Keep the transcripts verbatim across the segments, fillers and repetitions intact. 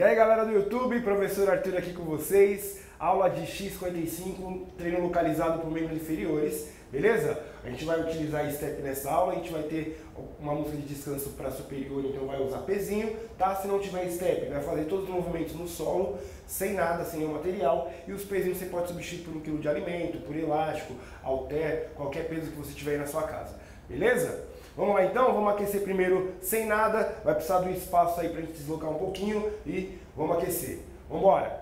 aí galera do YouTube, professor Arthur aqui com vocês, aula de X cinquenta e cinco, treino localizado por membros inferiores, beleza? A gente vai utilizar step nessa aula, a gente vai ter uma música de descanso para superior, então vai usar pezinho, tá? Se não tiver step, vai fazer todos os movimentos no solo, sem nada, sem nenhum material, e os pezinhos você pode substituir por um quilo de alimento, por elástico, halter, qualquer peso que você tiver aí na sua casa, beleza? Vamos lá então, vamos aquecer primeiro sem nada, vai precisar do espaço aí pra gente deslocar um pouquinho e vamos aquecer. Vamos embora!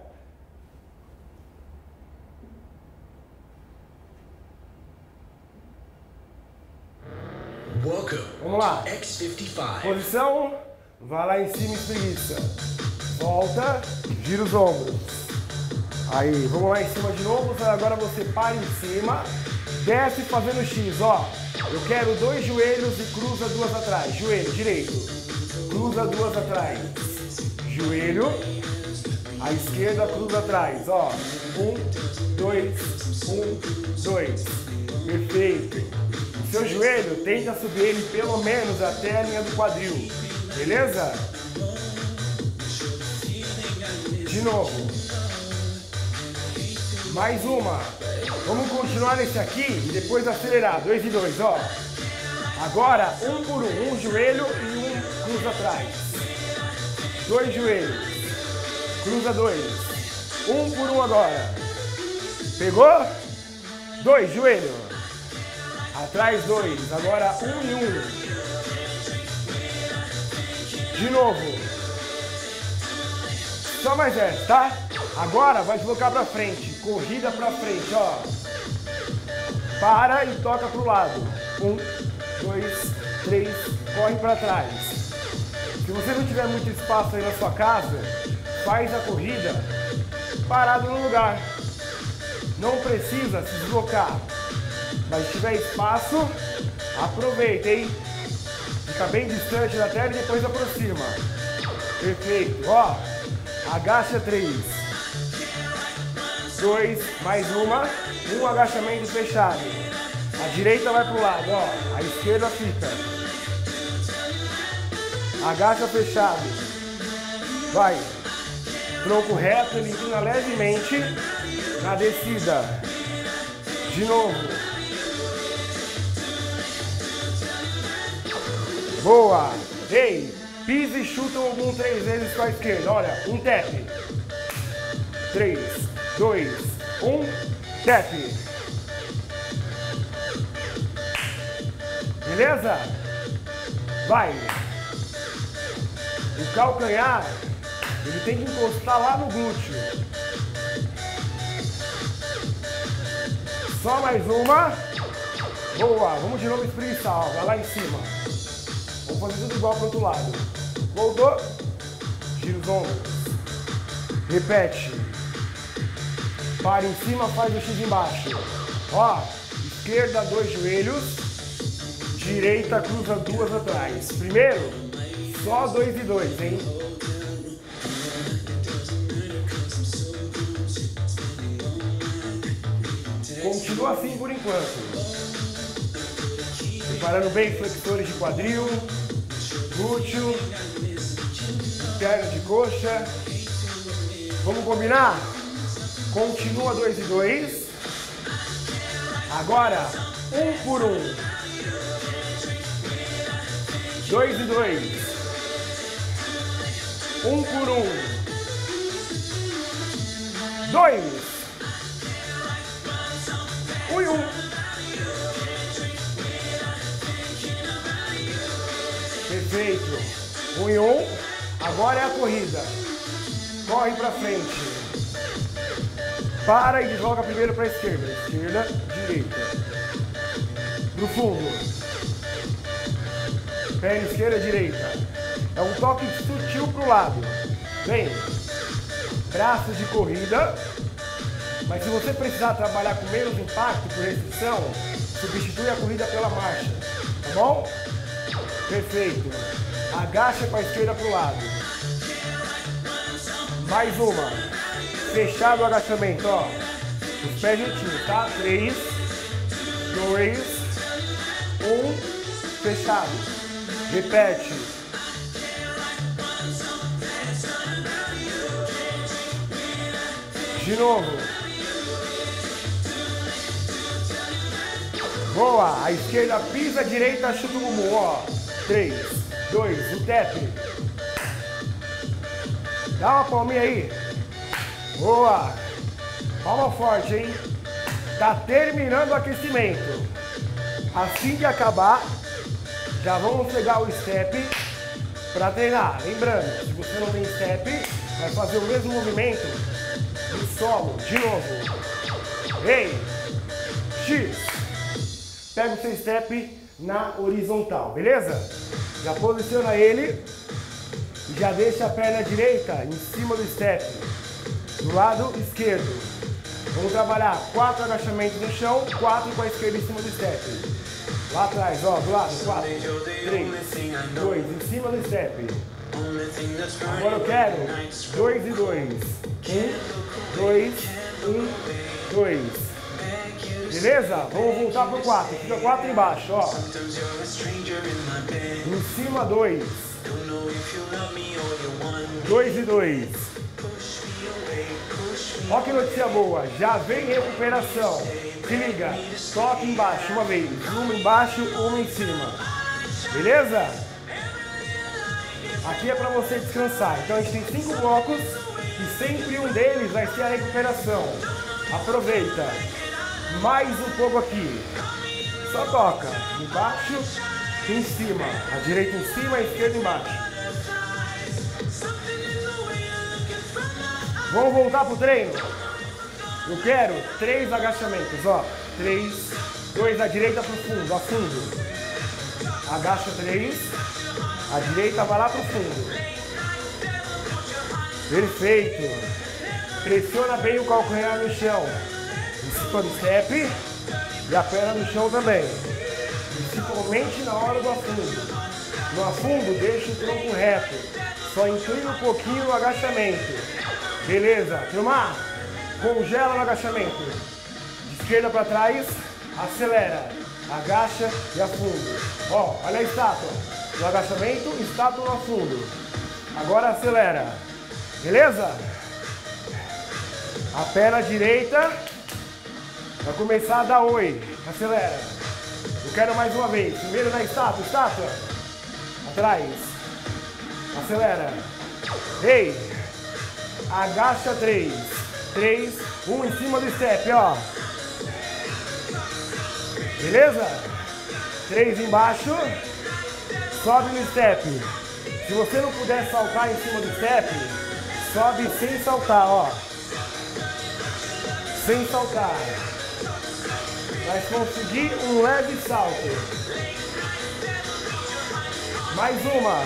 Vamos lá! Posição, vai lá em cima e espreguiça. Volta, gira os ombros. Aí, vamos lá em cima de novo, agora você para em cima, desce fazendo X, ó. Eu quero dois joelhos e cruza duas atrás. Joelho direito, cruza duas atrás. Joelho, a esquerda cruza atrás. Ó, um, dois, um, dois. Perfeito. O seu joelho, tenta subir ele pelo menos até a linha do quadril. Beleza? De novo. Mais uma. Vamos continuar nesse aqui e depois acelerar. Dois e dois, ó. Agora, um por um. Um joelho e um cruza atrás. Dois joelhos. Cruza dois. Um por um agora. Pegou? Dois, joelho. Atrás, dois. Agora, um e um. De novo. Só mais essa, tá? Agora vai deslocar pra frente. Corrida pra frente, ó. Para e toca pro lado. Um, dois, três, corre pra trás. Se você não tiver muito espaço aí na sua casa, faz a corrida parado no lugar. Não precisa se deslocar. Mas se tiver espaço, aproveita, hein? Fica bem distante da terra e depois aproxima. Perfeito, ó. Agacha três. Dois, mais uma, um agachamento fechado. A direita vai pro lado, ó. A esquerda fica. Agacha fechado. Vai. Tronco reto, ele inclina levemente na descida. De novo. Boa. Ei, pisa e chuta o bumbum três vezes com a esquerda. Olha, um tap. Três. Dois, um, tap. Beleza? Vai. O calcanhar, ele tem que encostar lá no glúteo. Só mais uma. Boa. Vamos de novo espreguiçar, ó. Vai lá em cima. Vamos fazer tudo igual pro outro lado. Voltou. Gira os ombros. Repete. Para em cima, faz o X embaixo. Ó, esquerda, dois joelhos. Direita, cruza duas atrás. Primeiro, só dois e dois, hein? Continua assim por enquanto. Preparando bem flexores de quadril, glúteo, perna de coxa. Vamos combinar? Continua dois e dois. Agora, um por um. Dois e dois. Um por um. Dois. Um e um. Perfeito. Um e um. Agora é a corrida. Corre pra frente. Para e desloca primeiro para a esquerda. Esquerda, direita. Pro fundo. Perna esquerda, direita. É um toque sutil pro lado. Vem. Braços de corrida. Mas se você precisar trabalhar com menos impacto por restrição, substitui a corrida pela marcha. Tá bom? Perfeito. Agacha para a esquerda pro lado. Mais uma. Fechado o agachamento, ó. Os pés juntinhos, tá? Três, dois, um, fechado. Repete. De novo. Boa. A esquerda pisa, a direita chuta o bumbum. Ó. três, dois, o tap. Dá uma palminha aí. Boa. Palma forte, hein? Tá terminando o aquecimento. Assim que acabar, já vamos pegar o step para treinar. Lembrando, se você não tem step, vai fazer o mesmo movimento no solo. De novo. Ei, X. Pega o seu step na horizontal, beleza? Já posiciona ele e já deixa a perna direita em cima do step, do lado esquerdo. Vamos trabalhar quatro agachamentos no chão, quatro com a esquerda em cima do step. Lá atrás, ó, do lado, quatro, três, dois, em cima do step. Agora eu quero dois e dois. Um, dois, um, dois. Beleza? Vamos voltar pro quatro. Fica quatro embaixo, ó. Em cima, dois. Dois e dois. Ó que notícia boa, já vem recuperação. Se liga, toque embaixo uma vez, uma embaixo, uma em cima. Beleza? Aqui é para você descansar. Então a gente tem cinco blocos e sempre um deles vai ser a recuperação. Aproveita. Mais um pouco aqui. Só toca. Embaixo e em cima. A direita em cima, a esquerda embaixo. Vamos voltar pro treino? Eu quero três agachamentos, ó. Três, dois à direita pro fundo, a fundo. Agacha três, a direita vai lá pro fundo. Perfeito. Pressiona bem o calcanhar no chão. Em cima do step e a perna no chão também. Principalmente na hora do afundo. No afundo, deixa o tronco reto. Só inclina um pouquinho o agachamento. Beleza, turma? Congela no agachamento. De esquerda para trás, acelera. Agacha e afundo. Ó, olha a estátua. No agachamento, estátua no afundo. Agora acelera. Beleza? A perna direita vai começar a dar oi. Acelera. Eu quero mais uma vez. Primeiro na estátua, estátua. Atrás. Acelera. Ei. Agacha três. três, um em cima do step, ó. Beleza? três embaixo. Sobe no step. Se você não puder saltar em cima do step, sobe sem saltar, ó. Sem saltar. Vai conseguir um leve salto. Mais uma.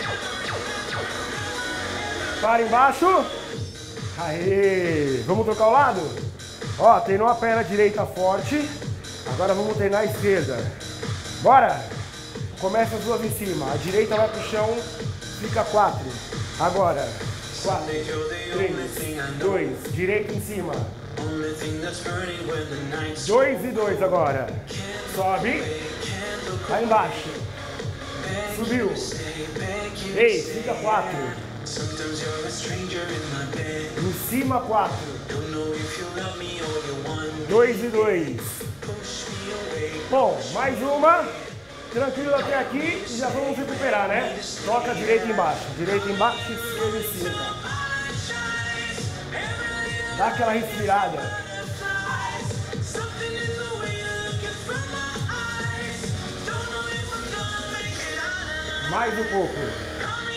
Para embaixo. Aê! Vamos trocar o lado? Ó, treinou a perna direita forte. Agora vamos treinar a esquerda. Bora! Começa as duas em cima. A direita vai pro chão, fica quatro. Agora, quatro, três, dois, direita em cima. Dois e dois agora. Sobe. Lá embaixo. Subiu. Ei, fica quatro. Em cima, quatro. Dois e dois. Bom, mais uma. Tranquilo até aqui e já vamos recuperar, né? Toca direita embaixo. Direita embaixo, esquerda em cima. Dá aquela respirada. Mais um pouco.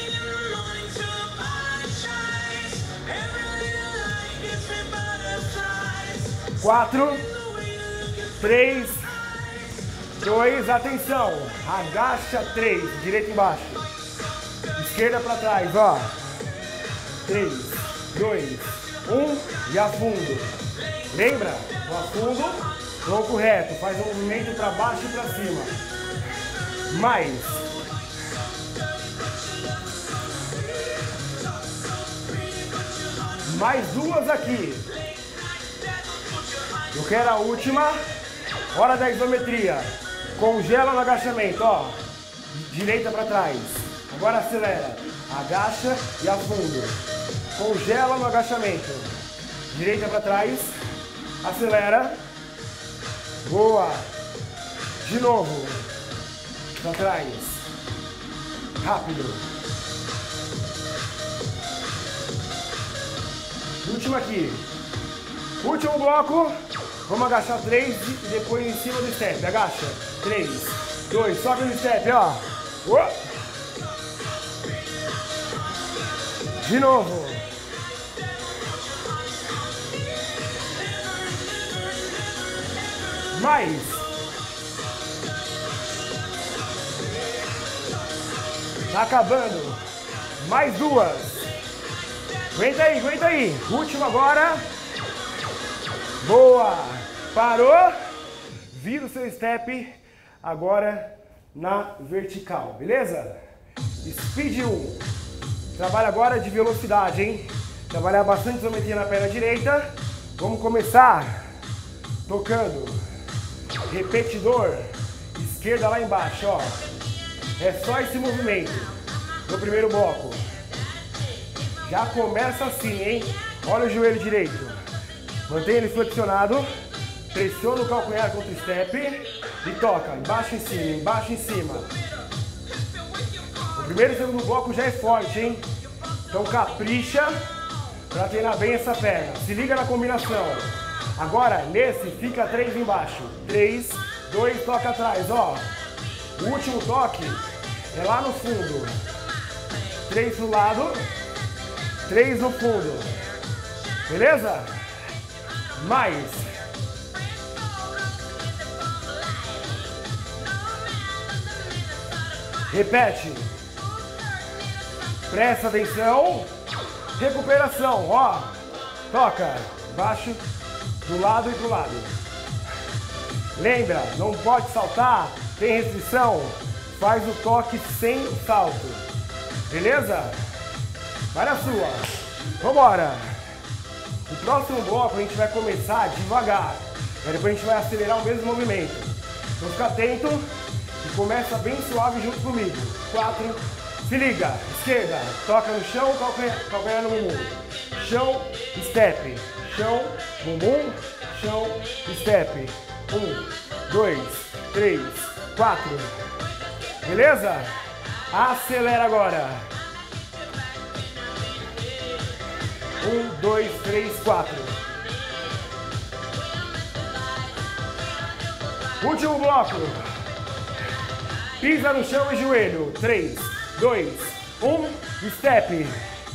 Quatro, três, dois, atenção, agacha três, direita embaixo, esquerda para trás, ó, três, dois, um e afundo. Lembra? O afundo, tronco reto, faz um movimento para baixo e para cima. Mais. Mais duas aqui. Eu quero a última. Hora da isometria. Congela no agachamento, ó. Direita para trás. Agora acelera. Agacha e afundo. Congela no agachamento. Direita para trás. Acelera. Boa. De novo. Para trás. Rápido. Último aqui. Último bloco. Vamos agachar três e depois em cima do step. Agacha. três, dois, sobe no step, ó. De novo. Mais. Tá acabando. Mais duas. Aguenta aí, aguenta aí. Último agora. Boa. Parou. Vira o seu step agora na vertical, beleza? Speed um. Trabalha agora de velocidade, hein? Trabalhar bastante isometria na perna direita. Vamos começar tocando. Repetidor. Esquerda lá embaixo, ó. É só esse movimento no primeiro bloco. Já começa assim, hein? Olha o joelho direito. Mantenha ele flexionado. Pressiona o calcanhar contra o step. E toca. Embaixo em cima, embaixo em cima. O primeiro e o segundo bloco já é forte, hein? Então capricha para treinar bem essa perna. Se liga na combinação. Agora, nesse, fica três embaixo. três, dois, toca atrás, ó. O último toque é lá no fundo. três pro lado. três no fundo. Beleza? Mais. Repete. Presta atenção. Recuperação, ó. Toca. Baixo, do lado e pro lado. Lembra, não pode saltar. Tem restrição. Faz o toque sem o salto. Beleza? Vai na sua. Vambora. O próximo bloco a gente vai começar devagar. E depois a gente vai acelerar o mesmo movimento. Então fica atento e começa bem suave junto comigo. Quatro. Se liga. Esquerda. Toca no chão, calcanhar, calcanhar no bumbum. Chão, step. Chão, bumbum. Chão, step. Um, dois, três, quatro. Beleza? Acelera agora. Um, dois, três, quatro. Último bloco. Pisa no chão e joelho. três, dois, um, step.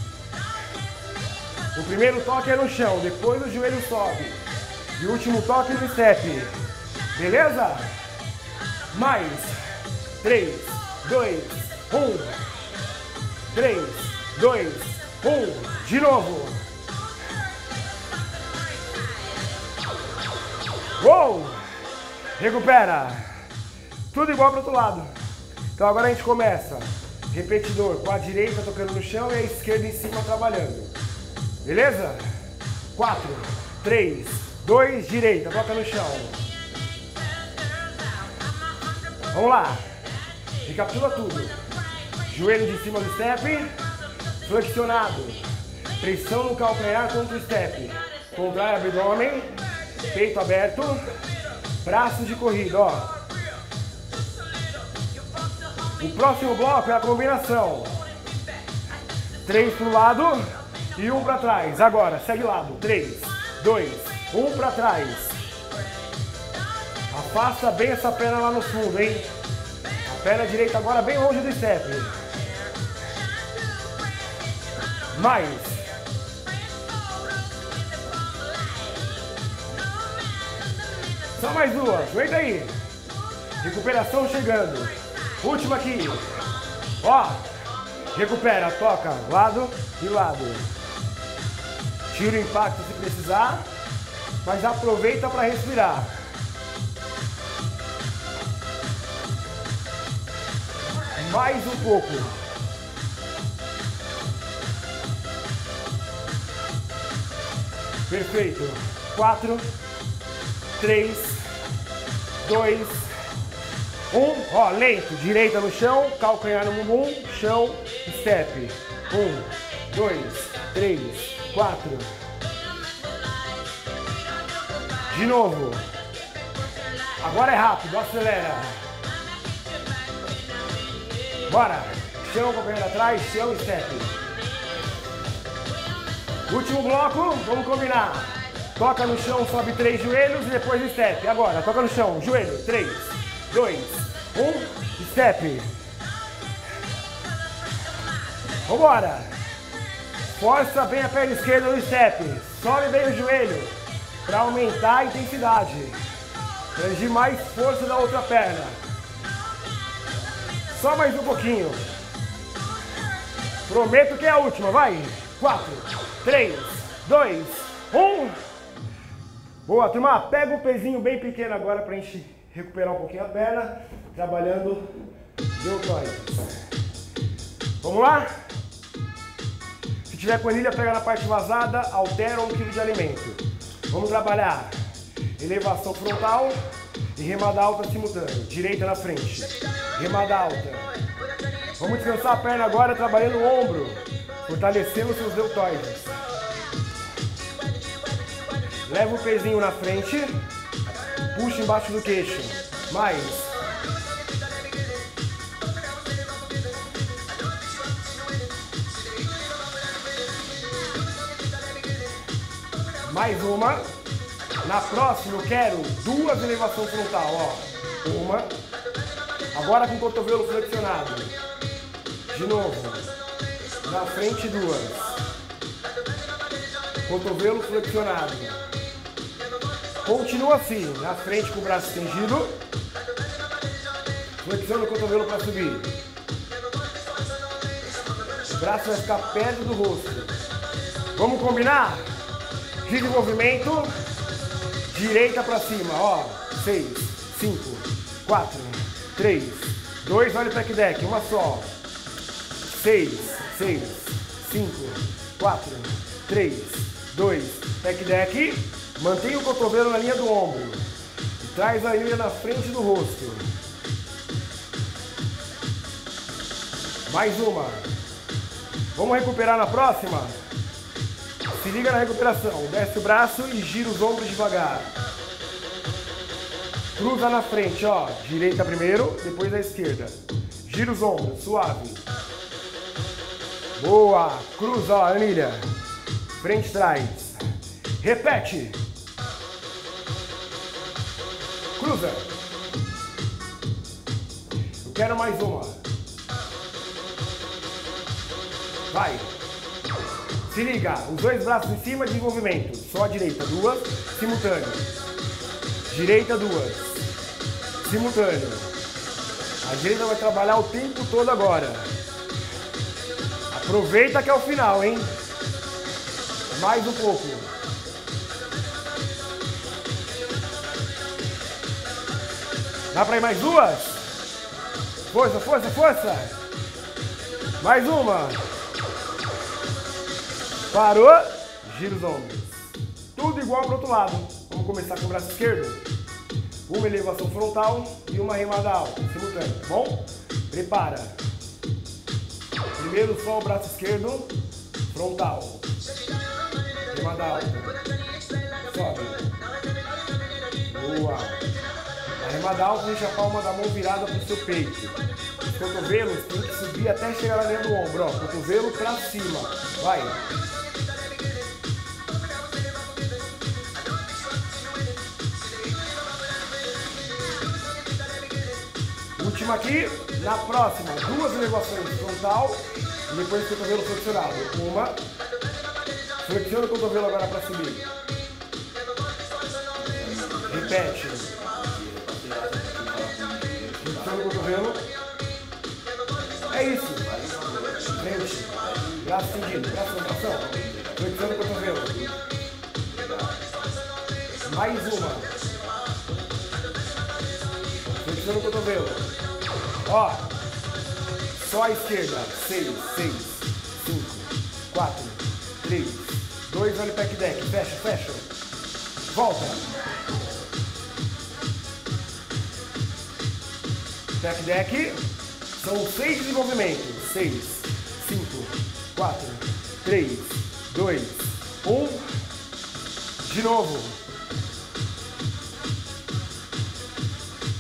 O primeiro toque é no chão, depois o joelho sobe. E o último toque no step. Beleza? Mais. três, dois, um. três, dois, um. De novo. Uou! Recupera. Tudo igual para o outro lado. Então agora a gente começa. Repetidor com a direita tocando no chão e a esquerda em cima trabalhando. Beleza? quatro, três, dois, direita, toca no chão. Vamos lá. Recapitula tudo. Joelho de cima do step. Flexionado. Pressão no calcanhar contra o step. Contrai abdômen. Peito aberto. Braços de corrida, ó. O próximo bloco é a combinação. Três pro lado e um para trás. Agora, segue lado. Três, dois, um para trás. Afasta bem essa perna lá no fundo, hein? A perna direita agora bem longe do step. Mais. Só mais duas. Aguenta aí. Recuperação chegando. Última aqui. Ó. Recupera. Toca. Lado e lado. Tira o impacto se precisar. Mas aproveita para respirar. Mais um pouco. Perfeito. Quatro, três, dois, um. Ó, lento. Direita no chão, calcanhar no bumbum, chão, step. Um, dois, três, quatro. De novo. Agora é rápido, acelera. Bora. Chão, companheiro atrás, chão, step. Último bloco, vamos combinar. Toca no chão, sobe três joelhos e depois step. Agora, toca no chão, joelho, três, dois, um, step. Vambora. Força bem a perna esquerda no step. Sobe bem o joelho para aumentar a intensidade. Para exigir mais força da outra perna. Só mais um pouquinho. Prometo que é a última, vai. quatro, três, dois, um. Boa, turma. Pega um pezinho bem pequeno agora pra gente recuperar um pouquinho a perna. Trabalhando deltoides. Vamos lá? Se tiver coelhinha, pega na parte vazada, altera um quilo de alimento. Vamos trabalhar elevação frontal e remada alta simultânea. Direita na frente. Remada alta. Vamos descansar a perna agora trabalhando o ombro, fortalecendo os seus deltoides. Leva o pezinho na frente e puxa embaixo do queixo. Mais. Mais uma. Na próxima eu quero duas elevações frontal, ó. Uma. Agora com o cotovelo flexionado. De novo, na frente duas, cotovelo flexionado, continua assim, na frente com o braço estendido, flexiona o cotovelo para subir, o braço vai ficar perto do rosto. Vamos combinar? Giro de movimento, direita para cima, ó, seis, cinco, quatro, três, dois, olha o pack deck, uma só. seis, seis, cinco, quatro, três, dois, pack deck, mantém o cotovelo na linha do ombro e traz a ilha na frente do rosto. Mais uma. Vamos recuperar na próxima? Se liga na recuperação, desce o braço e gira os ombros devagar. Cruza na frente, ó, direita primeiro, depois a esquerda. Gira os ombros, suave. Boa! Cruza, ó, anilha. Frente, trás. Repete. Cruza. Eu quero mais uma. Vai. Se liga. Os dois braços em cima, desenvolvimento. Só a direita. Duas. Simultâneo. Direita, duas. Simultâneo. A direita vai trabalhar o tempo todo agora. Aproveita que é o final, hein? Mais um pouco. Dá pra ir mais duas? Força, força, força. Mais uma. Parou. Gira os ombros. Tudo igual pro outro lado. Vamos começar com o braço esquerdo. Uma elevação frontal e uma remada alta, simultânea, tá bom? Prepara. Primeiro só o braço esquerdo, frontal. Remada alta. Sobe. Boa. A remada alta deixa a palma da mão virada para o seu peito. Os cotovelos tem que subir até chegar na linha do ombro, ó. Cotovelo para cima. Vai. Última aqui, na próxima, duas elevações frontal e depois o cotovelo flexionado. Uma, flexiona o cotovelo agora para subir. Repete. Flexiona o cotovelo. É isso. Frente. Braço estendido, braço na tração. Flexiona o cotovelo. Mais uma. Flexiona o cotovelo. Ó, só a esquerda. seis, seis, cinco, quatro, três, dois, olha o pack deck. Fecha, fecha. Volta. Pack deck. São seis desenvolvimentos. seis, cinco, quatro, três, dois, um. De novo.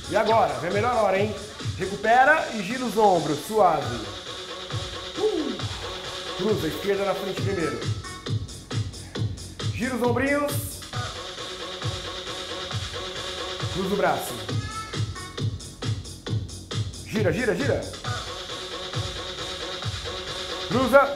E agora, vem a melhor hora, hein? Recupera e gira os ombros, suave. Uh. Cruza a esquerda na frente primeiro. Gira os ombrinhos. Cruza o braço. Gira, gira, gira. Cruza.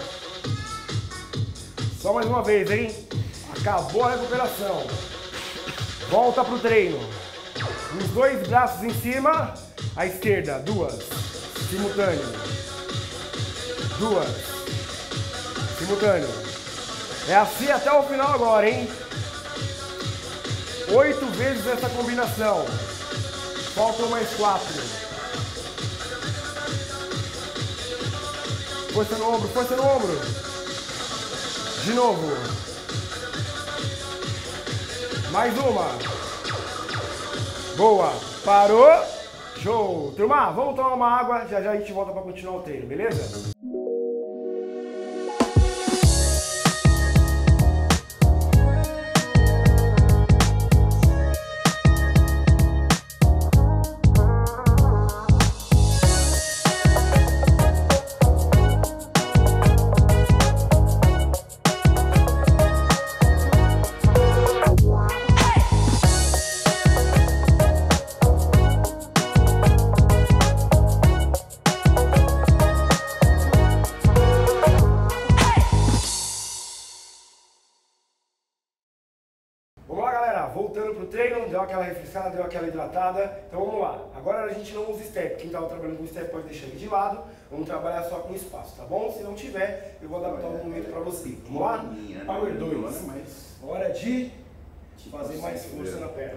Só mais uma vez, hein? Acabou a recuperação. Volta pro treino. Os dois braços em cima. À esquerda, duas. Simultâneo. Duas. Simultâneo. É assim até o final agora, hein? Oito vezes essa combinação. Faltam mais quatro. Força no ombro, força no ombro. De novo. Mais uma. Boa. Parou. Show. Turma, vamos tomar uma água. Já já a gente volta para continuar o treino, beleza? Vamos lá, galera, voltando pro treino, deu aquela refrescada, deu aquela hidratada, então vamos lá. Agora a gente não usa step, quem estava trabalhando com step pode deixar ele de lado, vamos trabalhar só com espaço, tá bom? Se não tiver, eu vou adaptar o movimento para você. Vamos lá? Power dois, hora de fazer mais força na perna.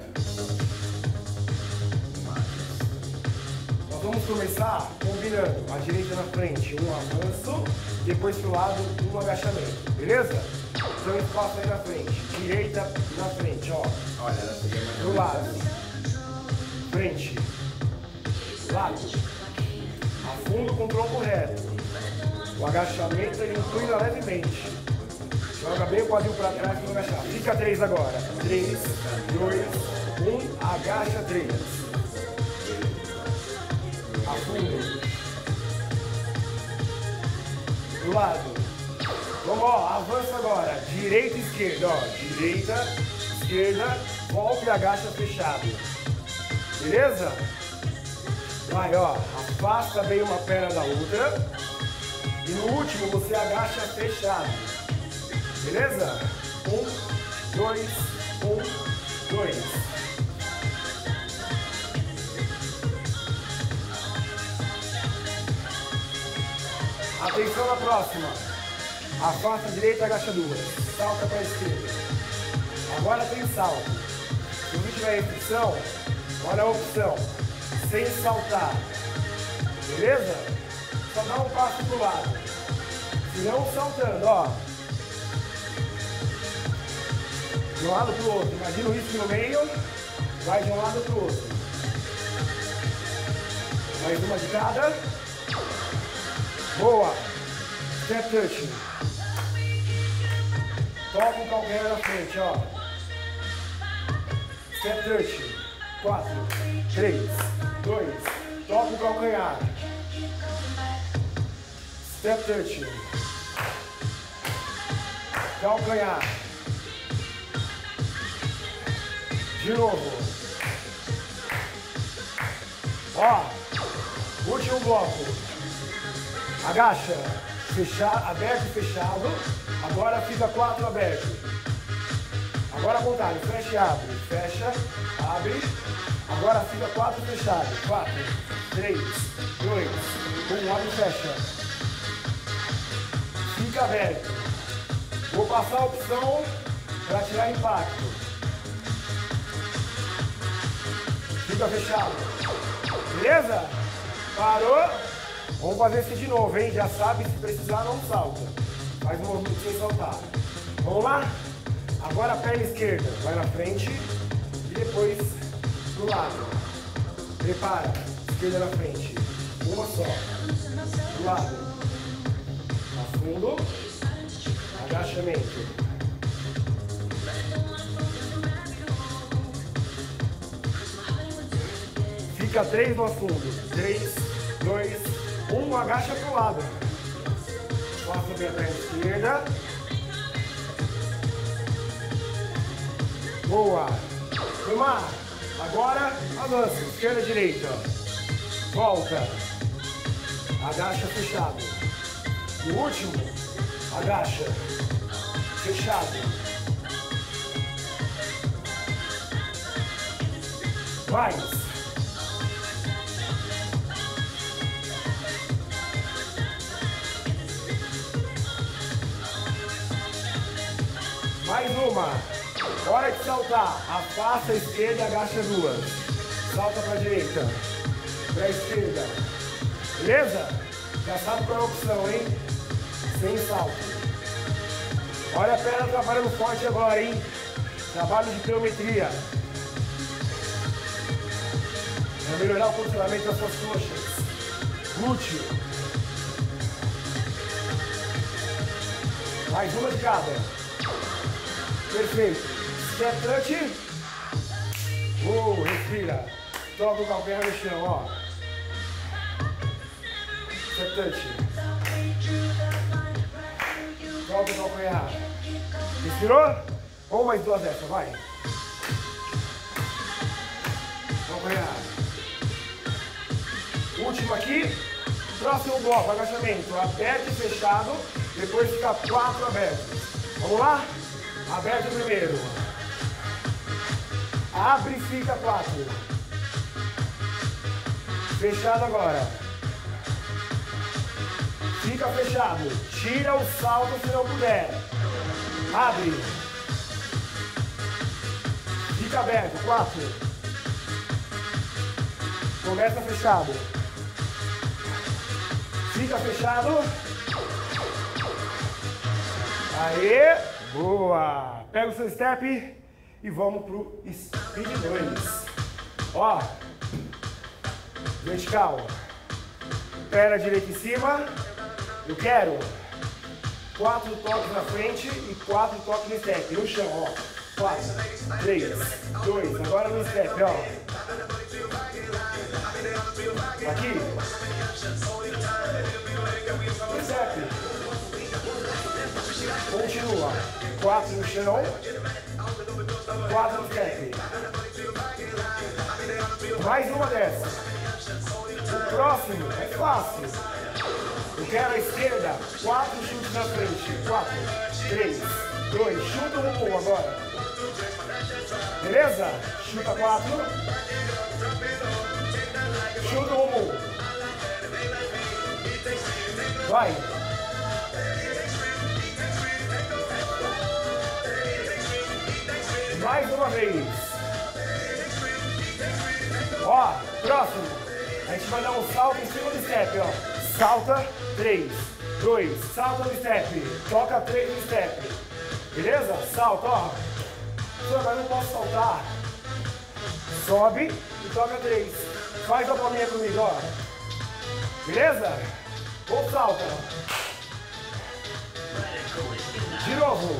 Nós vamos começar combinando a direita na frente, um avanço, depois pro lado, um agachamento, beleza? Então espaço aí na frente, direita na frente, ó. Olha, ela seria mais pro lado, frente, lado, afundo com o tronco reto. O agachamento ele inclina levemente. Joga bem o quadril para trás para agachar. Fica três agora. Três, dois, um, agacha três. Afundo. Do lado. Vamos, ó, avança agora. Direita e esquerda, ó. Direita, esquerda, volta e agacha fechado. Beleza? Vai, ó. Afasta bem uma perna da outra. E no último você agacha fechado. Beleza? Um, dois, um, dois. Atenção na próxima. Afasta a direita, agacha duas. Salta para a esquerda. Agora tem salto. Se não tiver restrição, olha a opção. Sem saltar. Beleza? Só dá um passo pro lado. Se não saltando, ó. De um lado pro outro. Imagina o risco no meio. Vai de um lado pro outro. Mais uma de cada. Boa. Step touch. Toca o calcanhar na frente, ó. Step touch. Quatro, três, dois. Toca o calcanhar. Step touch. Calcanhar. De novo. Ó. Último bloco. Agacha. Fechar, aberto e fechado. Agora fica quatro aberto. Agora contrário. Fecha e abre. Fecha, abre. Agora fica quatro fechado. Quatro, três, dois, um. Abre e fecha. Fica aberto. Vou passar a opção para tirar impacto. Fica fechado. Beleza? Parou? Vamos fazer isso de novo, hein? Já sabe, se precisar, não salta. Faz um movimento sem saltar. Vamos lá? Agora a perna esquerda vai na frente e depois pro lado. Prepara. Esquerda na frente. Uma só. Pro lado. Afundo. Agachamento. Fica Fica três no fundo. três, dois, um. Agacha pro lado. Passa bem a perna esquerda. Boa. Vamos. Agora avança. Esquerda, direita. Volta. Agacha fechado. O último. Agacha. Fechado. Mais. Mais uma. Hora de saltar. Afasta a esquerda e agacha duas. Salta para a direita. Para a esquerda. Beleza? Já sabe qual é a opção, hein? Sem salto. Olha a perna trabalhando forte agora, hein? Trabalho de pliometria. Para melhorar o funcionamento das suas coxas. Glúteo. Mais uma de cada. Perfeito. Step touch. Oh, respira. Toca o calcanhar no chão, ó. Step touch. Toca o calcanhar. Respirou? Ou mais duas dessas, vai. Calcanhar. Último aqui. Próximo bloco, agachamento. Aberto e fechado. Depois fica quatro abertos. Vamos lá? Aberto primeiro. Abre e fica quatro. Fechado agora. Fica fechado. Tira o salto se não puder. Abre. Fica aberto. Quatro. Começa fechado. Fica fechado. Aê. Boa. Pega o seu step e vamos pro speed dois. Ó. Vertical. Perna direita em cima. Eu quero quatro toques na frente e quatro toques no step. No chão, ó. Quatro, três, dois. Agora no step, ó. Aqui. No step. Continua. Quatro no chão. Quatro no step. Mais uma dessa. O próximo é fácil. Eu quero a esquerda. Quatro chutes na frente. Quatro, três, dois. Chuta o bumbum agora. Beleza? Chuta quatro. Chuta o bumbum. Vai. Mais uma vez. Ó, próximo. A gente vai dar um salto em cima do step, ó. Salta, três, dois, salta no step, toca três no step. Beleza? Salta, ó. Mas não posso saltar. Sobe e toca três. Faz a palminha comigo, ó. Beleza? Ou salta. De novo.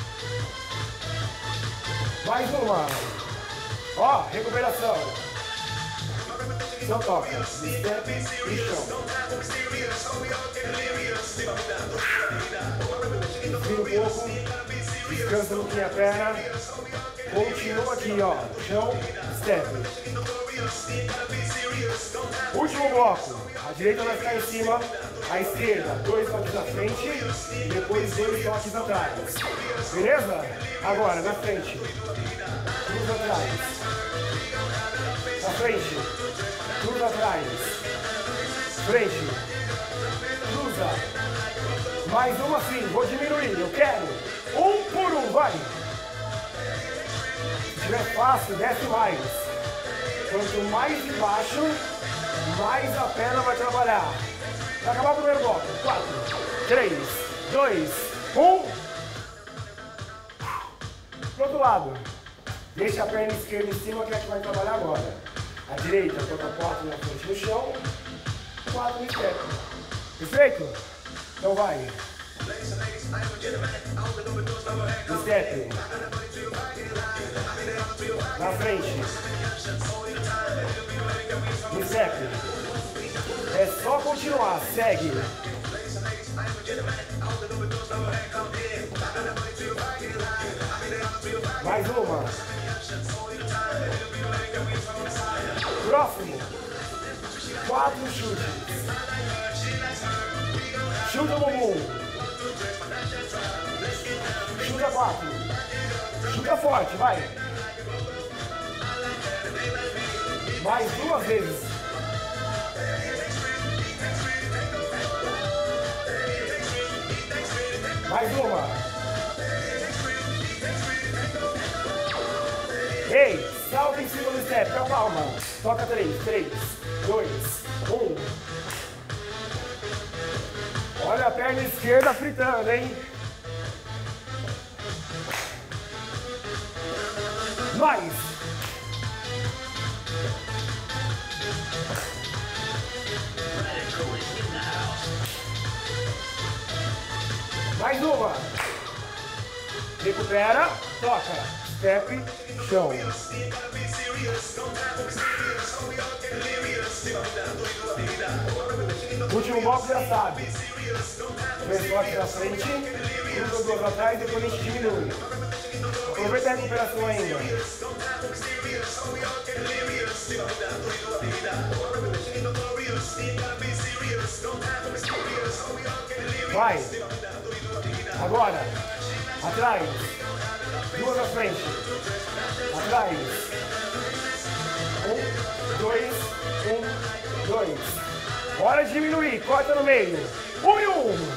Mais uma. Ó, recuperação. Não toca. Step e chão. Vira um pouco. Descansa um pouquinho a perna. Continua aqui, ó. Chão, step. Último bloco. A direita vai ficar em cima. A esquerda, dois toques na frente. E depois dois toques atrás. Beleza? Agora, na frente. Cruz atrás. Na frente. Cruz atrás. Frente. Cruza. Mais uma assim. Vou diminuir. Eu quero. Um por um. Vai. Se tiver fácil, desce mais. Quanto mais de baixo, mais a perna vai trabalhar. Vai acabar o primeiro bloco. quatro, três, dois, um. Pro outro lado. Deixa a perna esquerda em cima que a gente vai trabalhar agora. A direita toca quatro na frente no chão. quatro no step. Perfeito? Então vai. Step. Na frente. Step. É só continuar, segue. Mais uma. Próximo. Quatro chutes. Chuta o bumbum. Chuta quatro. Chuta forte, vai. Mais duas vezes. Mais uma. Ei, salta em cima do step, com a palma. Toca três, três, dois, um. Olha a perna esquerda fritando, hein? Mais. Mais uma. Recupera, toca. Step, chão. Último bloco já sabe. Três blocos na frente, cruza duas atrás e depois a gente diminui. Aproveita a recuperação ainda. Vai. Agora. Atrás. Duas na frente. Atrás. Um, dois, um, dois. Hora de diminuir. Corta no meio. Um e um.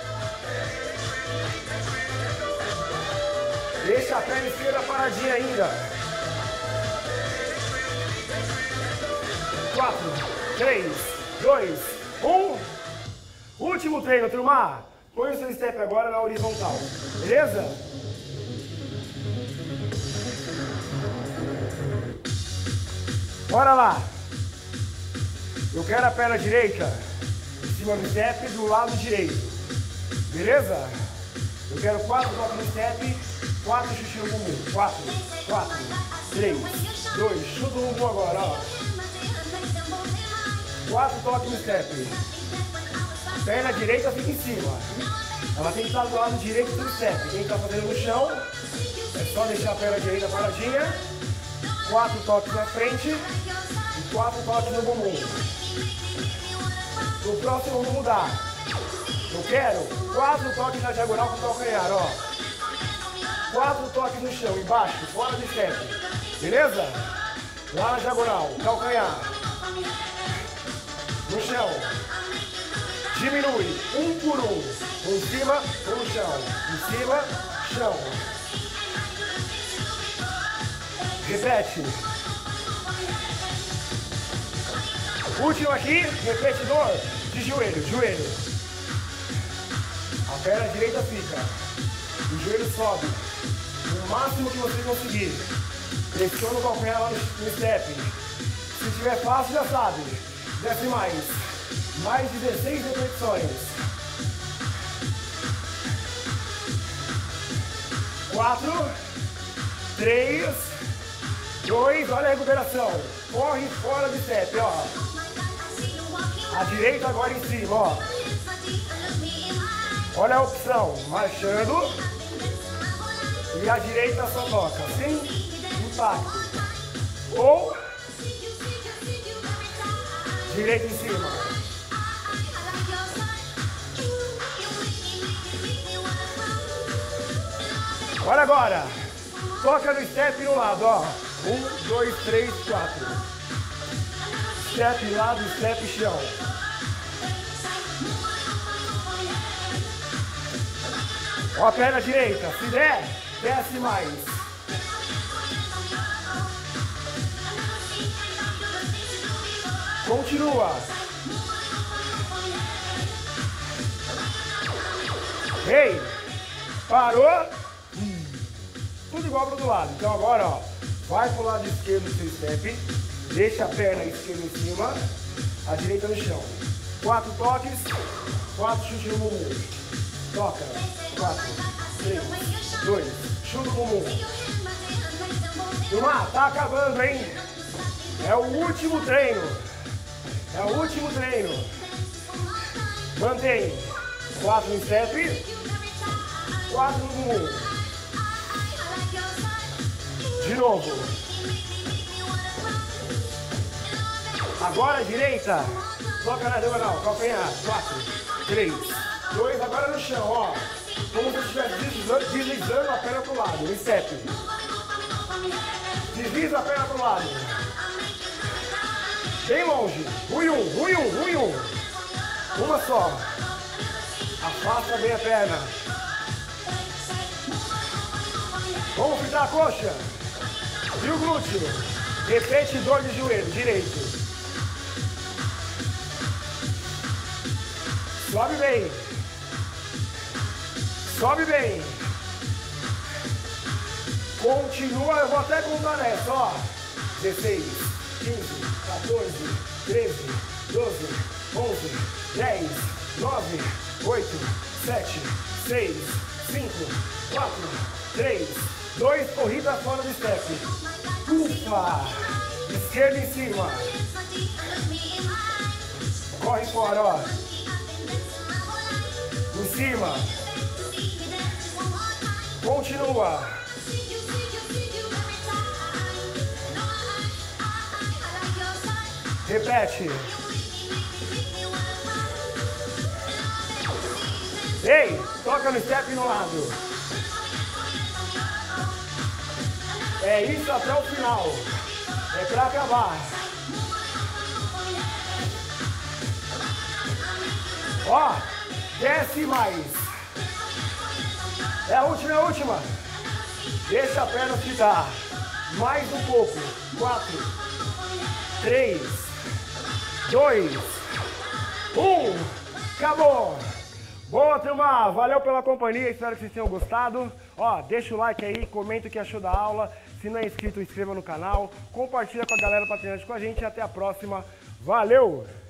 Deixa a perna esquerda paradinha ainda. Quatro, três, dois, um. Último treino, turma. Põe o seu step agora na horizontal. Beleza? Bora lá. Eu quero a perna direita em cima do step do lado direito. Beleza? Eu quero quatro toques no step, quatro chutinhos no bumbum. Quatro, quatro, três, dois. Chuta o bumbum agora, ó. Quatro toques no step. Perna direita fica em cima. Ela tem que estar do lado direito do step. Quem está fazendo no chão, é só deixar a perna direita paradinha. Quatro toques na frente e quatro toques no bumbum. No próximo vamos mudar. Eu quero quatro toques na diagonal com o calcanhar, ó. Quatro toques no chão, embaixo, fora do step. Beleza? Lá na diagonal, calcanhar. No chão. Diminui, um por um. Um em cima, um no chão. Em cima, chão. Repete. Último aqui, repetidor de joelho, joelho. A perna direita fica. O joelho sobe. O máximo que você conseguir. Pressiona o calcanhar lá no step. Se tiver fácil, já sabe. Desce mais. Mais dezesseis repetições. Quatro, três, dois, olha a recuperação. Corre fora do step, ó. A direita agora em cima, ó. Olha a opção, marchando. E a direita só toca, sem impacto. Ou direita em cima. Olha agora. Toca no step no lado, ó. Um, dois, três, quatro. Step lado, step chão. Ó a perna direita. Se der, desce mais. Continua. Ei, parou. Tudo igual para o outro lado. Então agora, ó, vai pro lado esquerdo do seu step, deixa a perna esquerda em cima, a direita no chão. Quatro toques, quatro chutes no bumbum. Toca. quatro, três, dois, chuta o bumbum. Turma, tá acabando, hein? É o último treino. É o último treino. Mantém. quatro no step. quatro no bumbum. De novo. Agora direita. Toca na diagonal. Calcanhar. quatro, três, dois. Agora no chão, ó. Como se estivesse deslizando, deslizando a perna pro lado. No step. Desliza a perna pro lado. Bem longe. Rui um, rui um, rui um. Uma só. Afasta bem a perna. Vamos fritar a coxa. E o glúteo. Repete dor de joelho. Direito. Sobe bem. Sobe bem. Continua, eu vou até contar nessa, ó. dezesseis, quinze, quatorze, treze, doze, onze, dez, nove, oito, sete, seis, cinco, quatro, três, dois, corrida fora do step. Ufa! Esquerda em cima. Corre fora, ó. Em cima. Continua. Repete. Ei, toca no step no lado. É isso até o final. É pra acabar. Ó, desce mais. É a última, é a última. Deixa a perna ficar. Mais um pouco. Quatro, três, dois, um. Acabou. Boa, turma. Valeu pela companhia. Espero que vocês tenham gostado. Ó, deixa o like aí, comenta o que achou da aula. Se não é inscrito, inscreva no canal. Compartilha com a galera para treinar com a gente. Até a próxima. Valeu!